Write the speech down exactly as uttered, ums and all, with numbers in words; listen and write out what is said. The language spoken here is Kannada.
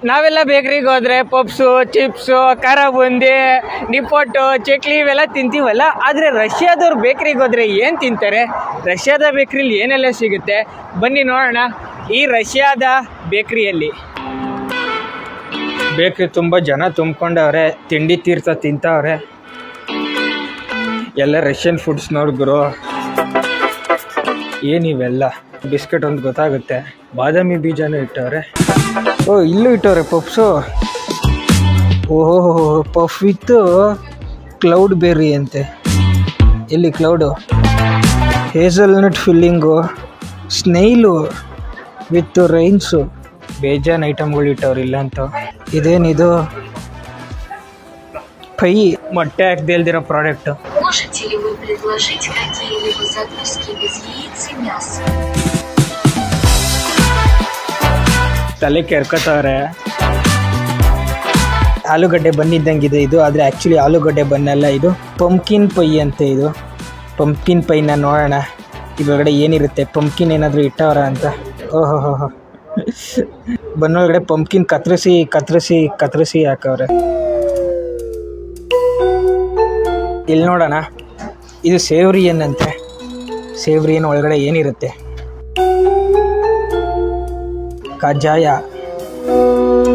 ನಾವೆಲ್ಲ ಬೇಕ್ರಿಗೆ ಹೋದ್ರೆ ಪಪ್ಸು ಚಿಪ್ಸು ಖಾರ ಬುಂದಿ ನಿಪ್ಪಟ್ಟು ಚಕ್ಲಿ ಇವೆಲ್ಲ ತಿಂತೀವಲ್ಲ. ಆದರೆ ರಷ್ಯಾದವ್ರು ಬೇಕ್ರಿಗೆ ಹೋದ್ರೆ ಏನು ತಿಂತಾರೆ, ರಷ್ಯಾದ ಬೇಕ್ರಿಲಿ ಏನೆಲ್ಲ ಸಿಗುತ್ತೆ ಬನ್ನಿ ನೋಡೋಣ ಈ ರಷ್ಯಾದ ಬೇಕ್ರಿಯಲ್ಲಿ. ಬೇಕ್ರಿ ತುಂಬ ಜನ ತುಂಬ್ಕೊಂಡವ್ರೆ, ತಿಂಡಿ ತೀರ್ಥ ತಿಂತವ್ರೆ. ಎಲ್ಲ ರಷ್ಯನ್ ಫುಡ್ಸ್ ನೋಡಿದ್ರು. ಏನಿವೆಲ್ಲ ಬಿಸ್ಕೆಟ್ ಒಂದು ಗೊತ್ತಾಗುತ್ತೆ, ಬಾದಾಮಿ ಬೀಜನೂ ಇಟ್ಟವ್ರೆ. ಓ ಇಲ್ಲೂ ಇಟ್ಟವ್ರೆ ಪಫ್ಸು. ಓಹೋ ಪಫ್ ವಿತ್ ಕ್ಲೌಡ್ ಬೆರ್ರಿ ಅಂತೆ. ಎಲ್ಲಿ cloud, hazelnut filling, snail with raisins, ಬೇಜಾನ್ ಐಟಮ್ಗಳು ಇಟ್ಟವ್ರು ಇಲ್ಲ ಅಂತ. ಇದೇನಿದು ಪೈ, ಮೊಟ್ಟೆ ಹಾಕ್ದೇ ಇಲ್ದಿರೋ ಪ್ರಾಡಕ್ಟು. ತಲೆ ಕೆರ್ಕೋತವ್ರೆ. ಆಲೂಗಡ್ಡೆ ಬನ್ನಿದ್ದಂಗಿದೆ ಇದು, ಆದರೆ ಆ್ಯಕ್ಚುಲಿ ಆಲೂಗಡ್ಡೆ ಬನ್ನಲ್ಲ, ಇದು ಪಂಪ್ಕಿನ್ ಪೈ ಅಂತೆ. ಇದು ಪಂಪ್ಕಿನ್ ಪೈನ ನೋಡೋಣ ಇದರೊಳಗಡೆ ಏನಿರುತ್ತೆ, ಪಂಪ್ಕಿನ್ ಏನಾದರೂ ಇಟ್ಟವ್ರ ಅಂತ. ಓಹೋ ಹೋ ಹೋ ಬನ್ನೊಳಗಡೆ ಪಂಪ್ಕಿನ್ ಕತ್ತರಿಸಿ ಕತ್ತರಿಸಿ ಕತ್ತರಿಸಿ ಹಾಕವ್ರೆ. ಇಲ್ಲಿ ನೋಡೋಣ, ಇದು ಸೇವ್ರಿಯನ್ ಅಂತೆ. ಸೇವ್ರಿಯನ್ ಒಳಗಡೆ ಏನಿರುತ್ತೆ, ಕಜ್ಜಾಯ,